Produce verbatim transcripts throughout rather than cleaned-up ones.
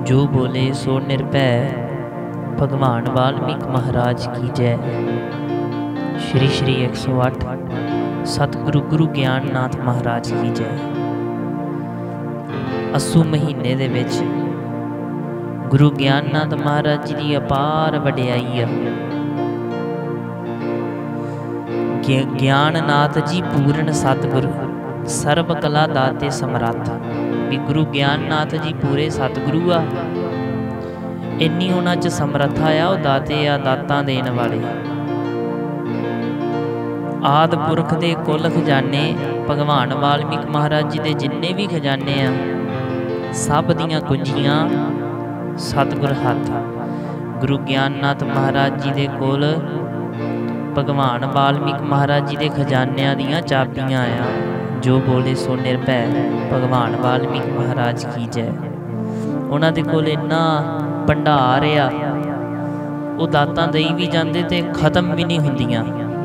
जो बोले सो निर्भय। भगवान वाल्मीकि महाराज की जय। श्री श्री एक सौ अठ सतगुरु गुरु ज्ञाननाथ महाराज की जय। अस्सू महीने दे विच गुरु ज्ञाननाथ महाराज जी की अपार वडियाई आ। ज्ञाननाथ जी पूर्ण सतगुरु सर्व कला दाते समर्थ। भी गुरु ज्ञाननाथ जी पूरे सतगुरु आ, इन्नी उन्हां च समर्था आ। वो दाते आ, दातां देण वाले। आद पुरख दे कुल खजाने भगवान वाल्मीकि महाराज जी दे जिन्ने भी खजाने आ, सब दियां कुंजियां सतगुर हथ। गुरु ज्ञाननाथ महाराज जी दे कोल भगवान वाल्मीकि महाराज जी दे खजानियां दियां चाबियां आ। जो बोले सो निर्भय। भगवान वाल्मीकि महाराज की जय। उन्हां दे कोल इन्ना भंडार आ, वो दातां देई भी जांदे ते खत्म भी नहीं हुंदियां।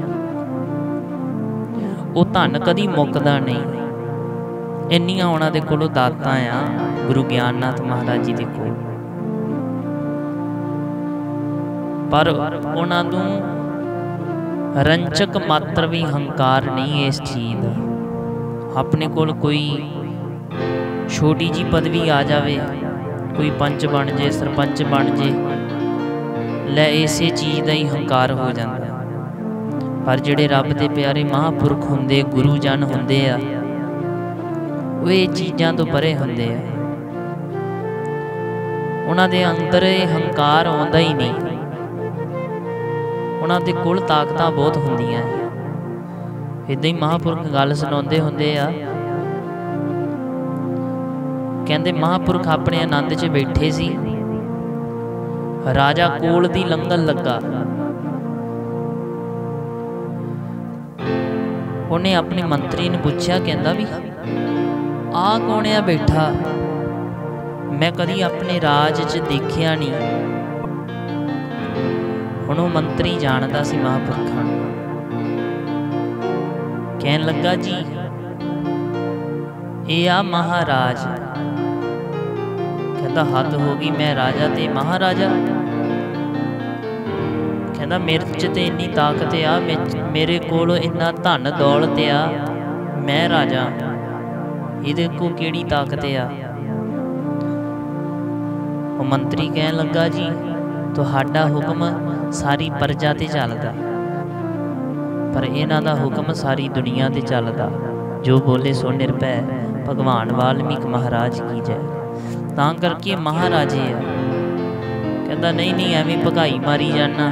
वो धन कदी मुकदा नहीं, इन्नियां उन्हां दे कोलों दातां आ गुरु ज्ञाननाथ महाराज जी दे कोल। पर उन्हां नूं रंचक मात्र भी हंकार नहीं इस चीज़ का। अपने कोल कोई छोटी जी पदवी आ जाए, कोई पंच बन जे, सरपंच बन जे, लै इसे चीज़ का ही हंकार हो जाता। पर जिहड़े रब दे प्यारे महापुरख हुंदे, गुरु जन हुंदे आ, वो ये चीज़ां तो परे हुंदे आ। उन्हां दे अंदर हंकार आउंदा ही नहीं। उन्हां दे कोल ताकतां बहुत हुंदियां। इदां ही महापुरख गल सुणाउंदे हुंदे आ। कहंदे महापुरख अपने आनंद च बैठे सी, राजा कोल दी लंघन लगा। उन्हें अपने मंत्री ने पूछया, कहंदा भी आ कौन आ बैठा, मैं कदी अपने राज च देखिया नहीं। हुण वो मंत्री जानदा सी महापुरखां नूं। कहन लगा, जी ये आ महाराज। कहता हद हो गई, मैं राजा ते महाराजा। कहता मेरे च ते इन्नी ताकत आ, मेरे कोल इन्ना धन दौलत आ, मैं राजा, इहदे को केड़ी ताकत आ। वो मंत्री कहन लगा, जी तुहाडा हुक्म सारी प्रजा ते चलदा, पर इन्हां दा हुक्म सारी दुनिया ते चलदा। जो बोले सो निर्भय। भगवान वाल्मीकि महाराज की जय। तां करके महाराजे आ। कहता नहीं नहीं एवें भगाई मारी जाना,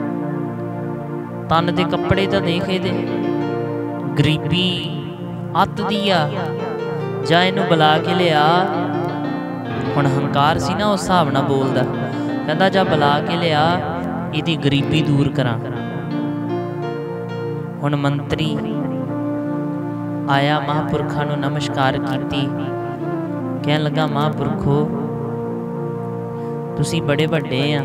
तन दे कपड़े तो देखे दे, गरीबी अत दी आ, जा इनू बुला के लिया। हुण हंकार सी ना उस हिसाब नाल बोलदा। कहता जा बुला के लिया, इहदी गरीबी दूर करा। हुण मंत्री आया, महापुरखा नूं नमस्कार कीती। कहन लगा, महापुरखो तुसी बड़े वड्डे आ,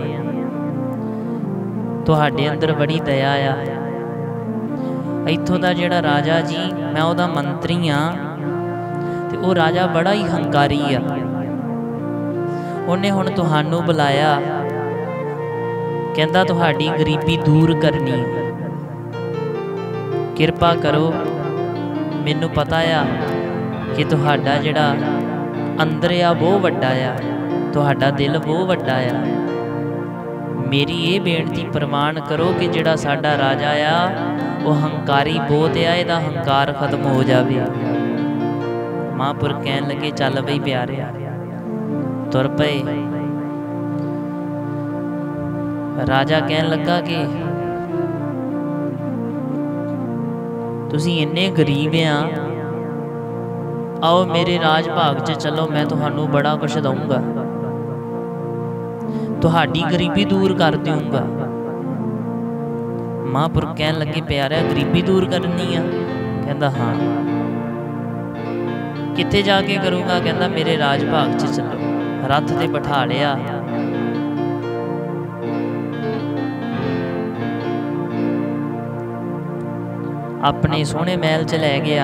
तुहाडे अंदर बड़ी दया आ। इत्थों दा जिहड़ा राजा जी, मैं उहदा मंत्री आ, ते वो राजा बड़ा ही हंकारी आ। उन्हें हुण तुहानूं बुलाया, कहंदा तुहाडी गरीबी दूर करनी, किरपा करो। मैनू पता आ कि तुहाडा जिहड़ा अंदर आ बहुत वड्डा आ, तुहाडा दिल बहुत वड्डा आ। मेरी ये बेनती प्रवान करो कि जिहड़ा साडा राजा आ वो हंकारी बहुत आ, इहदा हंकार खत्म हो जाए। महापुरख कहन लगे, चल बई प्यारे, तुर पे। राजा कहन लगा कि तुसी इन्ने गरीब आ, आओ मेरे राज भाग च चलो, मैं तुहानू बड़ा कुछ दूंगा, तुहाडी गरीबी दूर कर दूंगा। महापुरख कहन लगे, प्यारा गरीबी दूर करनी आ? कहंदा हाँ। कित्थे जाके करूँगा? कहंदा मेरे राज भाग च चलो। रथ ते बिठा लिया, अपने सोहने महल च लै गया।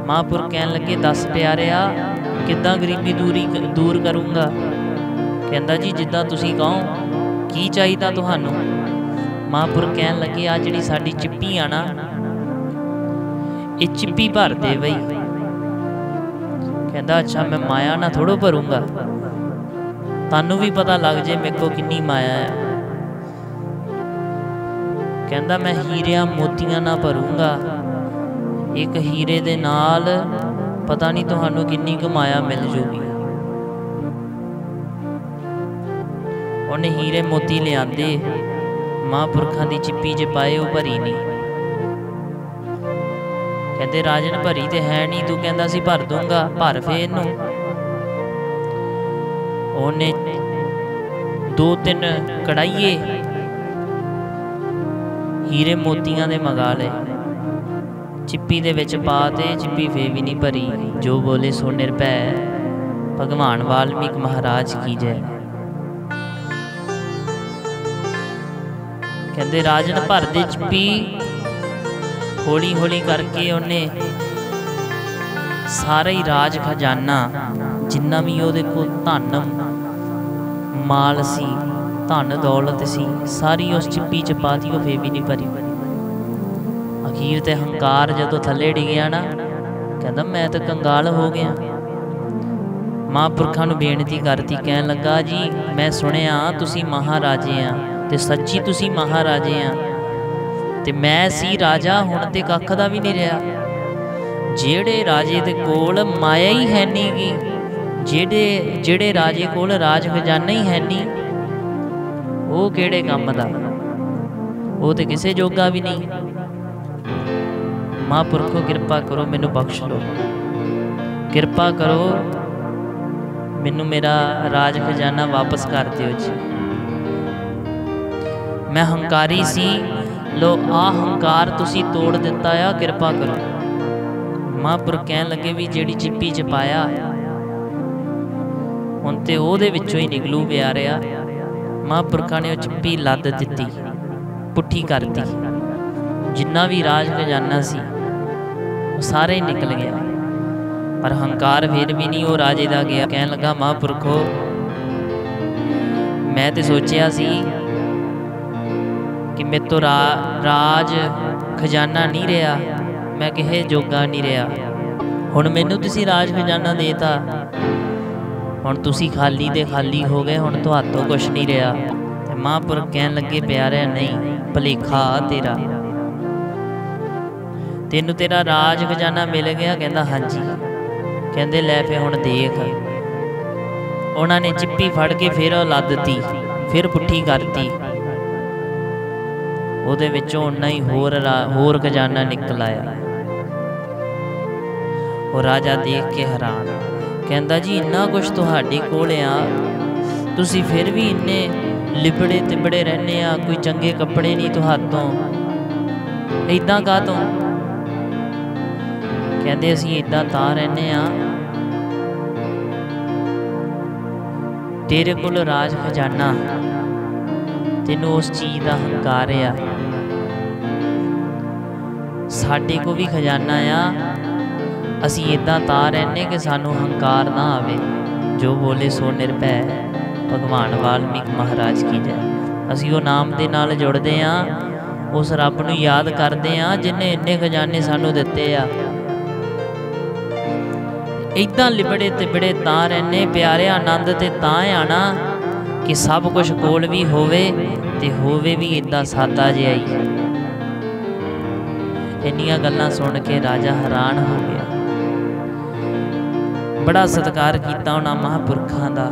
महापुरख कहन लगे दस प्यारिया किद्दां गरीबी दूरी दूर करूँगा। कहंदा जी जिद्दां तुसीं कहो, की चाहीदा तुहानूं। महापुरख कहन लगे आ जिहड़ी साडी चिप्पी आ ना, ये चिप्पी भर दे बई। कहंदा अच्छा मैं माया ना थोड़ो भरूँगा, तानूं भी पता लग जाए मेरे को किन्नी माया है। कहंदा मैं हीरिया मोतियां ना भरूँगा, एक हीरे दे नाल पता नहीं तुहानूं किन्नी कुछ माया मिल जूगी। उन्हें हीरे मोती लिआंदे, महापुरखां दी चिप्पी च पाए, वो भरी नहीं। कहंदे राजन भरी ते है नहीं, तू कहंदा सी भर दूंगा, भर फे इनू। उन्हें दो तीन कड़ाइए हीरे मोतियां दे मंगा ले, चिप्पी दे विच पा ते चिप्पी फे भी नहीं भरी। जो बोले सो निर्भय भगवान वाल्मीकि महाराज की जय। कहंदे राजन भर दे चिप्पी। हौली हौली करके उन्हें सारा ही राज खजाना जिन्ना भी उहदे कोल धन माल सी, धन दौलत सी, सारी उस चिप्पी च पाती, वो फे भी नहीं भरी। अखीर ते हंकार जदों थले डिगया ना, कहंदा मैं तो कंगाल हो गया। महापुरखां नूं बेनती करती, कहन लगा जी मैं सुनिया तुसीं महाराजे आ, ते सच्ची तुसीं महाराजे आ, ते मैं सी राजा, हुण ते कख दा भी नहीं रहा। जेड़े राजे दे कोल माया ही है नहीं गी, जेड़े जेड़े राजे कोल राज खजाना ही है नहीं, वो किहड़े काम दा, वो तो किसी जोगा भी नहीं। महापुरखो किरपा करो मैनू बख्श लो, किरपा करो मैनू मेरा राज खजाना वापस कर दिओ जी। मैं हंकारी सी, लो आ हंकार तुसी तोड़ दिता आ, किरपा करो। महापुरख कहन लगे भी जिहड़ी चिप्पी च पाया हुण ते ओहदे विचों ही निकलू प्यारिया। महापुरखां ने चिप्पी लद दिती, पुट्ठी कर दी, जिन्ना भी राज खजाना सी सारे ही निकल गया। पर हंकार फिर भी नहीं वो राजे दा गया। कहन लगा महापुरखो मैं तो सोचिया सी कि मेरे तो रा, राज खजाना नहीं रहा, मैं किहे जोगा नहीं रहा। हुण मैनू तुसी राज खजाना देता, हुण तुसी खाली दे खाली हो गए, हुण तो हाथों कुछ नहीं रहा। ते महापुरख कहन लगे प्यारे नहीं, भलेखा तेरा, तेनू तेरा राज खजाना मिल गया। कहंदा हाँ जी। कहंदे लै फे हुण देख। उन्होंने चिप्पी फड़ के फिर लद दी, फिर पुट्ठी करती, उहदे विचों उन्ना ही होर होर खजाना निकल आया। वो राजा देख के हैरान, कहंदा जी इन्ना कुछ तुहाडे कोल आ, तुसी फिर भी इन्ने लिबड़े तिबड़े रहने आ, कोई चंगे कपड़े नहीं तुहाडों, इदां काहतों। कहंदे असीं इदां तां रहने आ, तेरे कोल राज खजाना, तेनू उस चीज़ का हंकार आ, साडे को भी खजाना आ, असीं इदां तां रहने कि सानू हंकार ना आवे। जो बोले सो निर्भय भगवान वाल्मीकि महाराज की जय। असीं वो नाम दे नाल जुड़दे आ, उस रब नूं याद करदे आ जिन्हें इन्ने खजाने सानू दिते आ। इदां लिबड़े तिबड़े तां रहने प्यारे, आनंद ते तां आना कि सब कुछ कोल भी होवे ते होवे भी इदां सादा जिहा ही। इन्नियां गल्लां सुन के राजा हैरान हो गया। बड़ा सत्कार किया उन्हां महापुरखां दा,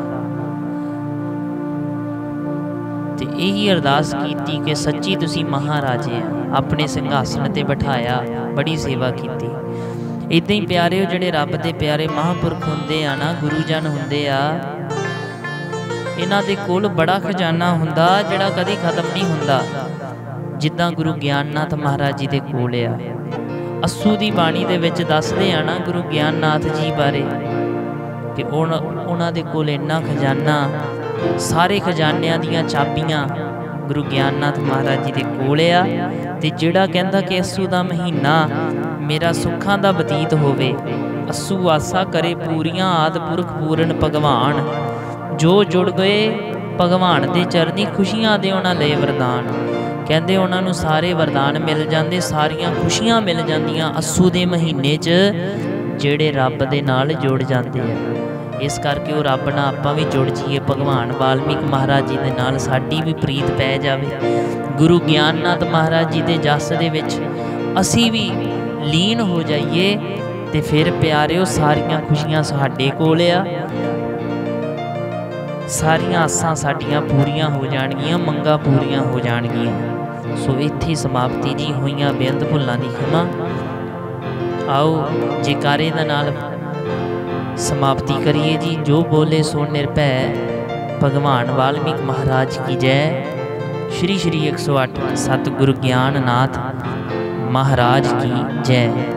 ते यही अरदास की कि सच्ची तुसी महाराजे आ, अपने सिंघासन ते बिठाया, बड़ी सेवा की। इदां ही प्यारे जिहड़े रब दे प्यारे महापुरख हुंदे आ ना, गुरुजन हुंदे आ, इन्हां दे कोल बड़ा खजाना हुंदा जिहड़ा कदी खत्म नहीं हुंदा। जिद्दां गुरु ज्ञाननाथ महाराज जी दे कोल आ। अस्सू दी बाणी दे विच दसदे आ ना गुरु ज्ञाननाथ जी बारे कि उन्हां दे कोल इन्ना खजाना, सारे खजानियां दियां चाबियां गुरु ज्ञाननाथ महाराज जी दे कोल आ ते जिहड़ा कहंदा कि अस्सू दा महीना मेरा सुखां दा बतीत होवे, अस्सू आसा करे पूरियां आद पुरख पूरन भगवान, जो जुड़ गए भगवान दे चरनी खुशियां दे उन्हां लए वरदान। कहंदे उन्हां नूं सारे वरदान मिल जांदे, सारियां खुशियां मिल जांदियां अस्सू दे महीने च जिहड़े रब दे नाल जुड़ जांदे आ। इस करके वो रब नाल आपां भी जुड़ जाइए, भगवान वाल्मीक महाराज जी दे नाल साडी भी प्रीत पै जावे। गुरु ज्ञाननाथ महाराज जी दे जस दे विच असीं भी लीन हो जाइए ते फिर प्यारिओ सारियां खुशियां साडे कोल आ, सारियां आसां साडियां पूरियां हो जाणगियां, मंगां पूरियां हो जाणगियां। सो इत्थे समाप्ति जी होईयां बेअंत भुल्लां दी खिमा। आओ जयकारे दे नाल समाप्ति करिए जी। जो बोले सो निर्भय, भगवान वाल्मीक महाराज की जय। श्री श्री एक सौ अठ सतगुरु ज्ञाननाथ महाराज की जय।